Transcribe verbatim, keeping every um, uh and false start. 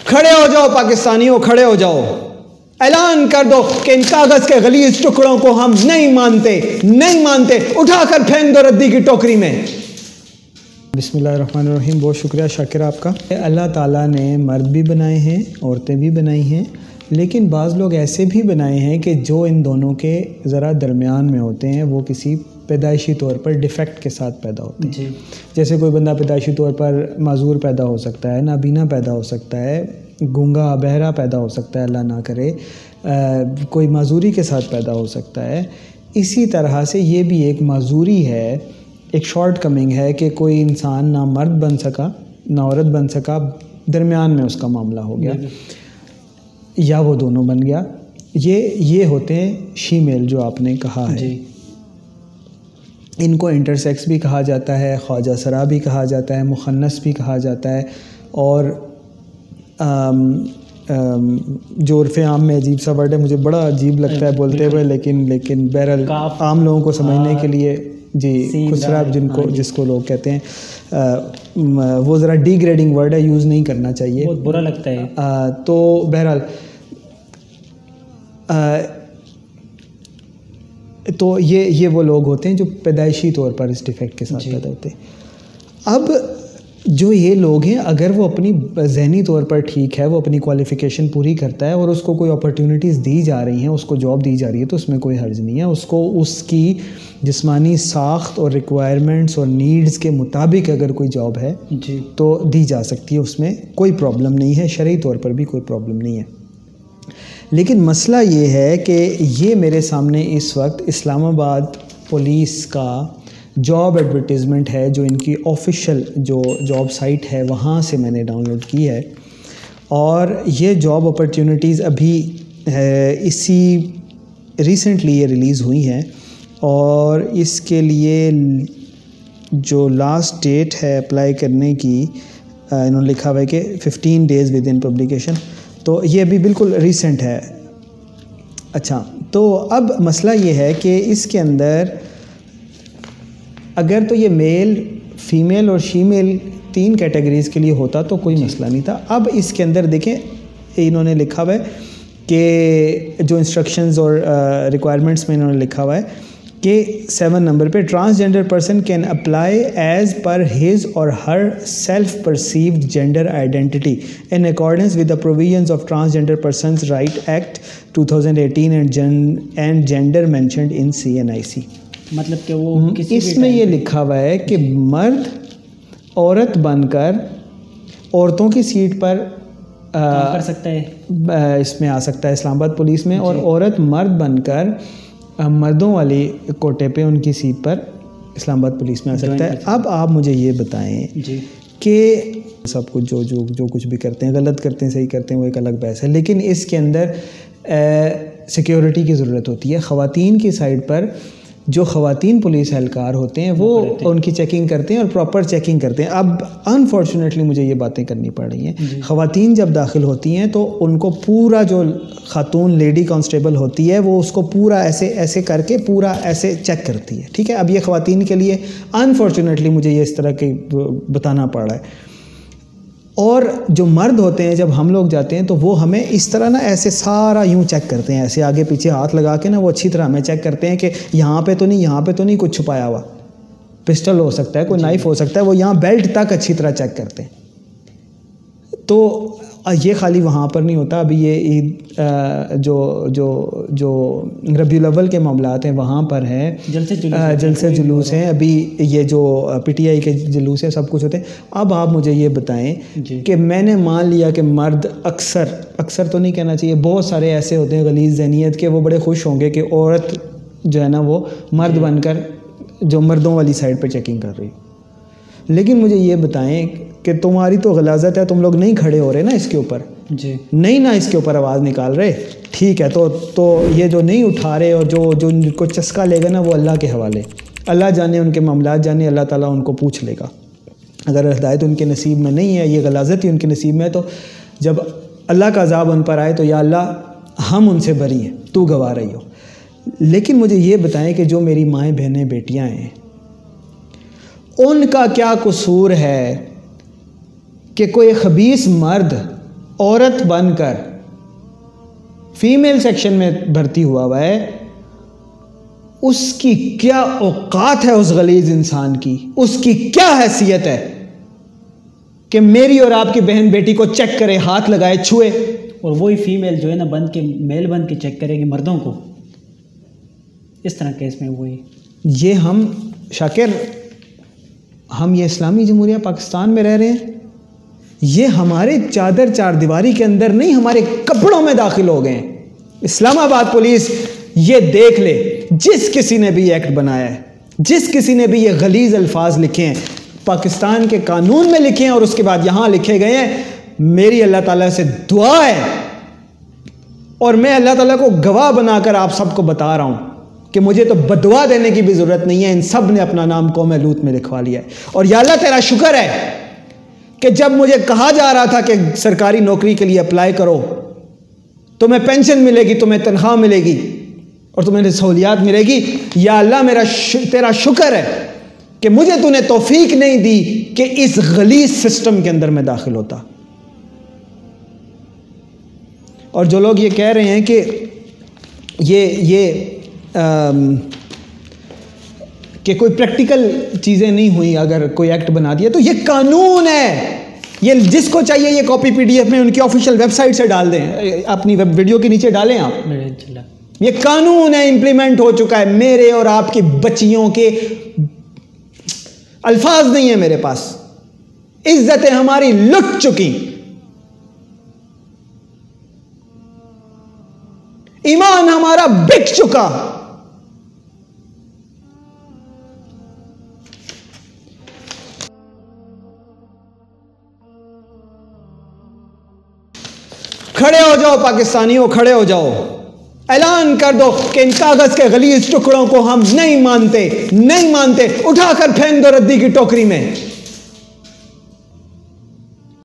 کھڑے ہو جاؤ پاکستانیوں، کھڑے ہو جاؤ، اعلان کر دو کہ ان کاغذ کے غلیظ ٹکڑوں کو ہم نہیں مانتے، نہیں مانتے، اٹھا کر پھینک دو ردی کی ٹوکری میں۔ بسم اللہ الرحمن الرحیم۔ بہت شکریہ شاکر آپ کا۔ اللہ تعالیٰ نے مرد بھی بنائے ہیں، عورتیں بھی بنائی ہیں، لیکن بعض لوگ ایسے بھی بنائے ہیں کہ جو ان دونوں کے ذرا درمیان میں ہوتے ہیں، وہ کسی پیدائشی طور پر ڈیفیکٹ کے ساتھ پیدا ہوتے ہیں۔ جی جیسے کوئی بندہ پیدائشی طور پر معذور پیدا ہو سکتا ہے، نابینا پیدا ہو سکتا ہے، گونگا بہرا پیدا ہو سکتا ہے، اللہ نہ کرے، کوئی معذوری کے ساتھ پیدا ہو سکتا ہے۔ اسی طرح سے یہ بھی ایک معذوری ہے، ایک شارٹ کمنگ ہے کہ کوئی انسان نہ مرد بن سکا نہ عورت بن سکا، درمیان میں اس کا معاملہ ہو گیا، یا وہ دونوں بن گیا۔ یہ یہ ہوتے ہیں شیمیل جو آپ نے کہا ہے۔ جی ان کو انٹرسیکس بھی کہا جاتا ہے، خواجہ سرا بھی کہا جاتا ہے، مخنث بھی کہا جاتا ہے، اور آم آم جو عرف عام میں عجیب سا ورڈ ہے، مجھے بڑا عجیب لگتا ہے بولتے ہوئے، لیکن لیکن بہرحال عام لوگوں کو سمجھنے کے لیے جی خسرا جن کو جس کو لوگ کہتے ہیں، وہ ذرا ڈی گریڈنگ ورڈ ہے، یوز نہیں کرنا چاہیے، بہت برا لگتا ہے۔ تو بہرحال تو یہ یہ وہ لوگ ہوتے ہیں جو پیدائشی طور پر اس ڈیفیکٹ کے ساتھ پیدا ہوتے ہیں۔ اب جو یہ لوگ ہیں، اگر وہ اپنی ذہنی طور پر ٹھیک ہے، وہ اپنی کوالیفیکیشن پوری کرتا ہے اور اس کو کوئی اپرچونیٹیز دی جا رہی ہیں، اس کو جاب دی جا رہی ہے، تو اس میں کوئی حرج نہیں ہے۔ اس کو اس کی جسمانی ساخت اور ریکوائرمنٹس اور نیڈز کے مطابق اگر کوئی جاب ہے جی تو دی جا سکتی ہے، اس میں کوئی پرابلم نہیں ہے، شرعی طور پر بھی کوئی پرابلم نہیں ہے۔ لیکن مسئلہ یہ ہے کہ یہ میرے سامنے اس وقت اسلام آباد پولیس کا جاب ایڈورٹیزمنٹ ہے، جو ان کی آفیشیل جو جاب سائٹ ہے وہاں سے میں نے ڈاؤن لوڈ کی ہے، اور یہ جاب اپرچونیٹیز ابھی اسی ریسنٹلی یہ ریلیز ہوئی ہیں، اور اس کے لیے جو لاسٹ ڈیٹ ہے اپلائی کرنے کی، انہوں نے لکھا ہوا ہے کہ fifteen days within publication, تو یہ ابھی بالکل ریسنٹ ہے۔ اچھا، تو اب مسئلہ یہ ہے کہ اس کے اندر اگر تو یہ میل، فیمیل اور شیمیل تین کیٹیگریز کے لیے ہوتا تو کوئی مسئلہ نہیں تھا۔ اب اس کے اندر دیکھیں انہوں نے لکھا ہوا ہے کہ جو انسٹرکشنز اور ریکوائرمنٹس میں انہوں نے لکھا ہوا ہے کہ سیون نمبر پہ transgender person can apply as per his or her self perceived gender identity in accordance with the provisions of transgender persons rights act two thousand eighteen and gender mentioned in C N I C. مطلب کہ وہ اس میں یہ لکھا ہوا ہے کہ مرد عورت بن کر عورتوں کی سیٹ پر کر سکتا ہے، اس میں آ سکتا ہے اسلام آباد پولیس میں، اور عورت مرد بن کر مردوں والی کوٹے پہ ان کی سیٹ پر اسلام آباد پولیس میں آ سکتا ہے۔ اب آپ مجھے یہ بتائیں کہ سب کچھ جو جو جو کچھ بھی کرتے ہیں، غلط کرتے ہیں صحیح کرتے ہیں، وہ ایک الگ بحث ہے، لیکن اس کے اندر سیکیورٹی کی ضرورت ہوتی ہے۔ خواتین کی سائڈ پر جو خواتین پولیس اہلکار ہوتے ہیں وہ ان کی چیکنگ کرتے ہیں اور پراپر چیکنگ کرتے ہیں۔ اب انفارچونیٹلی مجھے یہ باتیں کرنی پڑ رہی ہیں، خواتین جب داخل ہوتی ہیں تو ان کو پورا، جو خاتون لیڈی کانسٹیبل ہوتی ہے وہ اس کو پورا ایسے ایسے کر کے پورا ایسے چیک کرتی ہے، ٹھیک ہے۔ اب یہ خواتین کے لیے انفارچونیٹلی مجھے یہ اس طرح کے بتانا پڑ رہا ہے، اور جو مرد ہوتے ہیں جب ہم لوگ جاتے ہیں تو وہ ہمیں اس طرح نا ایسے سارا یوں چیک کرتے ہیں، ایسے آگے پیچھے ہاتھ لگا کے نا وہ اچھی طرح ہمیں چیک کرتے ہیں کہ یہاں پہ تو نہیں، یہاں پہ تو نہیں کچھ چھپایا ہوا، پسٹل ہو سکتا ہے، کوئی نائف ہو سکتا ہے، وہ یہاں بیلٹ تک اچھی طرح چیک کرتے ہیں۔ تو یہ خالی وہاں پر نہیں ہوتا، ابھی یہ عید جو جو جو ربیع الاول کے معاملات ہیں وہاں پر ہیں، جلسے جلوس ہیں، ابھی یہ جو پی ٹی آئی کے جلوس ہیں، سب کچھ ہوتے ہیں۔ اب آپ مجھے یہ بتائیں کہ میں نے مان لیا کہ مرد اکثر اکثر تو نہیں کہنا چاہیے، بہت سارے ایسے ہوتے ہیں غلیظ ذہنیت کے، وہ بڑے خوش ہوں گے کہ عورت جو ہے نا وہ مرد بن کر جو مردوں والی سائڈ پہ چیکنگ کر رہی، لیکن مجھے یہ بتائیں کہ تمہاری تو غلاظت ہے، تم لوگ نہیں کھڑے ہو رہے نا اس کے اوپر، جی نہیں نا اس کے اوپر آواز نکال رہے، ٹھیک ہے، تو تو یہ جو نہیں اٹھا رہے اور جو جو ان کو چسکا لے گا نا وہ اللہ کے حوالے، اللہ جانے ان کے معاملات جانے، اللہ تعالیٰ ان کو پوچھ لے گا۔ اگر ہدایت ان کے نصیب میں نہیں ہے، یہ غلاظت ہی ان کے نصیب میں ہے، تو جب اللہ کا عذاب ان پر آئے تو یا اللہ ہم ان سے بری ہیں، تو گواہ رہی ہو۔ لیکن مجھے یہ بتائیں کہ جو میری مائیں بہنیں بیٹیاں ہیں ان کا کیا قصور ہے کہ کوئی خبیث مرد عورت بن کر فیمیل سیکشن میں بھرتی ہوا ہوا ہے، اس کی کیا اوقات ہے اس غلیظ انسان کی، اس کی کیا حیثیت ہے کہ میری اور آپ کی بہن بیٹی کو چیک کرے، ہاتھ لگائے، چھوئے؟ اور وہی فیمیل جو ہے نا بن کے میل بن کے چیک کرے گی مردوں کو، اس طرح کیس میں وہی یہ ہم شاکر ہم یہ اسلامی جمہوریہ پاکستان میں رہ رہے ہیں، یہ ہمارے چادر چار دیواری کے اندر نہیں، ہمارے کپڑوں میں داخل ہو گئے ہیں۔ اسلام آباد پولیس یہ دیکھ لے، جس کسی نے بھی ایکٹ بنایا ہے، جس کسی نے بھی یہ غلیظ الفاظ لکھے ہیں، پاکستان کے قانون میں لکھے ہیں اور اس کے بعد یہاں لکھے گئے ہیں، میری اللہ تعالیٰ سے دعا ہے اور میں اللہ تعالیٰ کو گواہ بنا کر آپ سب کو بتا رہا ہوں کہ مجھے تو بدعا دینے کی بھی ضرورت نہیں ہے، ان سب نے اپنا نام قوم لوط میں لکھوا لیا ہے۔ اور یا اللہ تیرا شکر ہے کہ جب مجھے کہا جا رہا تھا کہ سرکاری نوکری کے لیے اپلائی کرو، تمہیں پینشن ملے گی، تمہیں تنخواہ ملے گی اور تمہیں سہولیات ملے گی، یا اللہ میرا ش... تیرا شکر ہے کہ مجھے تو نے توفیق نہیں دی کہ اس غلیظ سسٹم کے اندر میں داخل ہوتا۔ اور جو لوگ یہ کہہ رہے ہیں کہ یہ یہ آم, کہ کوئی پریکٹیکل چیزیں نہیں ہوئی اگر کوئی ایکٹ بنا دیا، تو یہ قانون ہے، یہ جس کو چاہیے یہ کاپی پی ڈی ایف میں ان کی آفیشیل ویب سائٹ سے ڈال دیں، اپنی ویب ویڈیو کے نیچے ڈالیں آپ، یہ قانون ہے، امپلیمنٹ ہو چکا ہے۔ میرے اور آپ کی بچیوں کے الفاظ نہیں ہیں میرے پاس، عزتیں ہماری لٹ چکی، ایمان ہمارا بک چکا۔ کھڑے ہو جاؤ پاکستانیوں، کھڑے ہو جاؤ، اعلان کر دو کہ ان کاغذ کے غلیظ ٹکڑوں کو ہم نہیں مانتے، نہیں مانتے، اٹھا کر پھینک دو ردی کی ٹوکری میں۔